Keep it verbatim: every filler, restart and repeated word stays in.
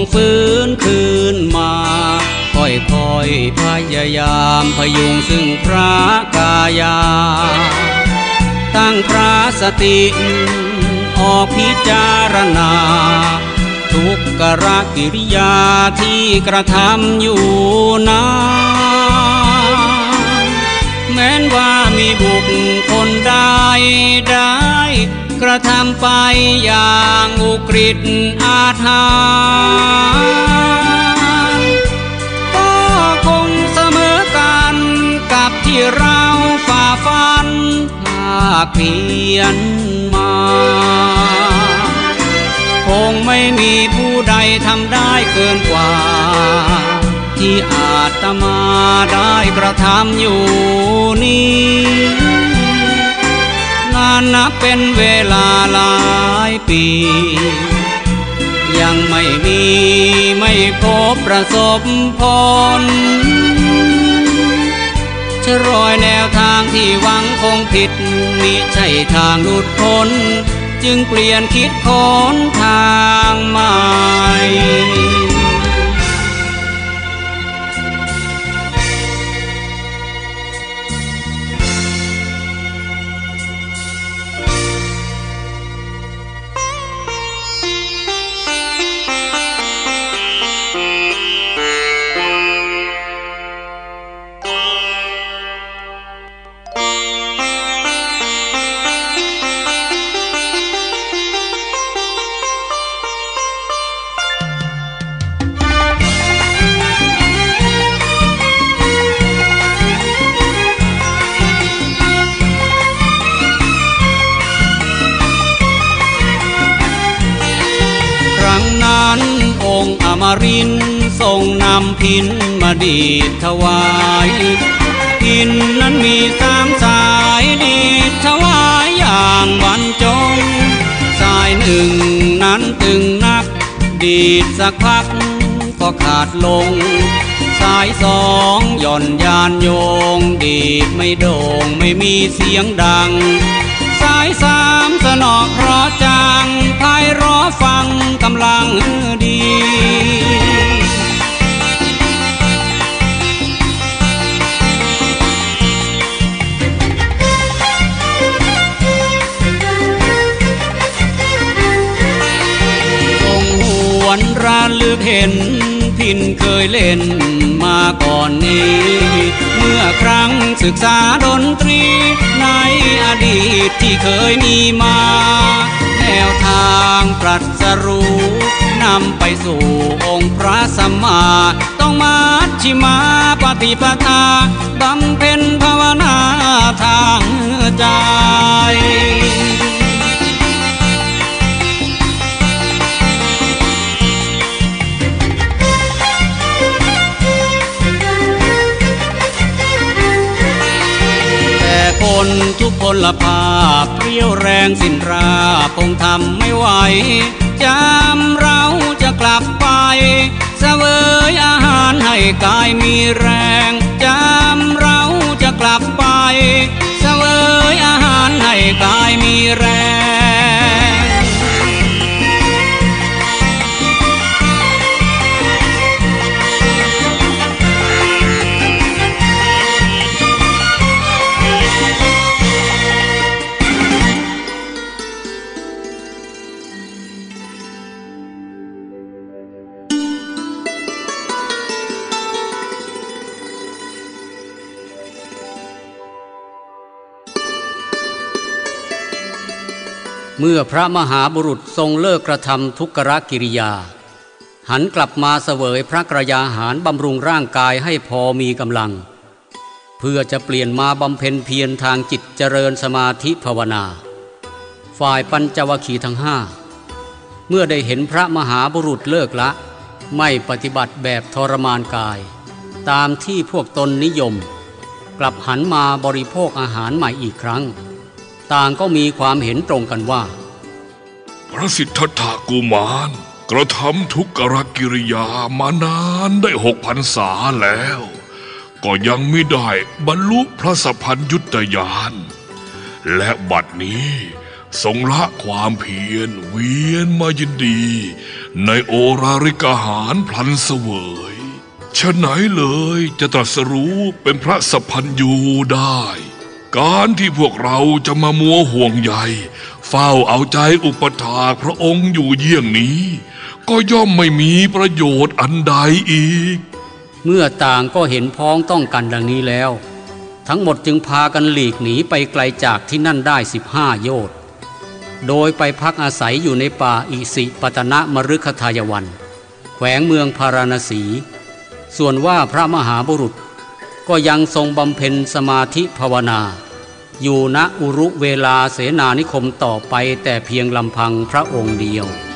ฟื้นคืนมาค่อยๆพยายามพยุงซึ่งพระกายาตั้งพระสติออกพิจารณาทุกกรกิริยาที่กระทำอยู่นั้นแม้นว่ามีบุคคลใดได้กระทำไปอย่างอุกฤษอาถรรพ์ก็คงเสมอกันกับที่เราฝ่าฟันภาคเพียรมาคงไม่มีผู้ใดทำได้เกินกว่าที่อาตมาได้กระทำอยู่นี้นานนับเป็นเวลาหลายปียังไม่มีไม่พบประสบผลจะรอยแนวทางที่หวังคงผิดมิใช่ทางหลุดพ้นจึงเปลี่ยนคิดค้นทางใหม่อมรินทร์ทรงนำพิณมาดีดถวายพิณนั้นมีสามสายดีดถวายอย่างบรรจงสายหนึ่งนั้นตึงนักดีดสักพักก็ขาดลงสายสองหย่อนยานโยงดีดไม่โด่งไม่มีเสียงดังสายสามสนอเพราะจังไพเราะฟังกำลังดีทรงหวนระลึกเห็นพิณเคยเล่นมาก่อนนี้เมื่อครั้งศึกษาดนตรีในอดีตที่เคยมีมาแนวทางตรัสรู้นำไปสู่องค์พระสัมมาต้องมัชฌิมาปฏิปทาบำเพ็ญภาวนาทางใจคนทุกพลภาพเรี่ยวแรงสิ้นราคงทำไม่ไหวจำเราจะกลับไปเสวยอาหารให้กายมีแรงจำเราจะกลับไปเสวยอาหารให้กายมีแรงเมื่อพระมหาบุรุษทรงเลิกกระทำทุกขกิริยาหันกลับมาเสวยพระกรยาหารบำรุงร่างกายให้พอมีกำลังเพื่อจะเปลี่ยนมาบำเพ็ญเพียรทางจิตเจริญสมาธิภาวนาฝ่ายปัญจวัคคีย์ทั้งห้าเมื่อได้เห็นพระมหาบุรุษเลิกละไม่ปฏิบัติแบบทรมานกายตามที่พวกตนนิยมกลับหันมาบริโภคอาหารใหม่อีกครั้งต่างก็มีความเห็นตรงกันว่าพระสิทธัตถกุมารกระทำทุกขกิริยามานานได้หกพรรษาแล้วก็ยังไม่ได้บรรลุพระสัพพัญญุตญาณและบัดนี้ทรงละความเพียรเวียนมายินดีในโอราริกหารพลันเสวยฉะไหนเลยจะตรัสรู้เป็นพระสัพพัญญูได้การที่พวกเราจะมามัวห่วงใยเฝ้าเอาใจอุปถากพระองค์อยู่เยี่ยงนี้ก็ย่อมไม่มีประโยชน์อันใดอีกเมื่อต่างก็เห็นพ้องต้องกันดังนี้แล้วทั้งหมดจึงพากันหลีกหนีไปไกลจากที่นั่นได้สิบห้าโยชน์โดยไปพักอาศัยอยู่ในป่าอิสิปตนมฤคทายวันแขวงเมืองพาราณสีส่วนว่าพระมหาบุรุษก็ยังทรงบำเพ็ญสมาธิภาวนาอยู่ณอุรุเวลาเสนานิคมต่อไปแต่เพียงลำพังพระองค์เดียว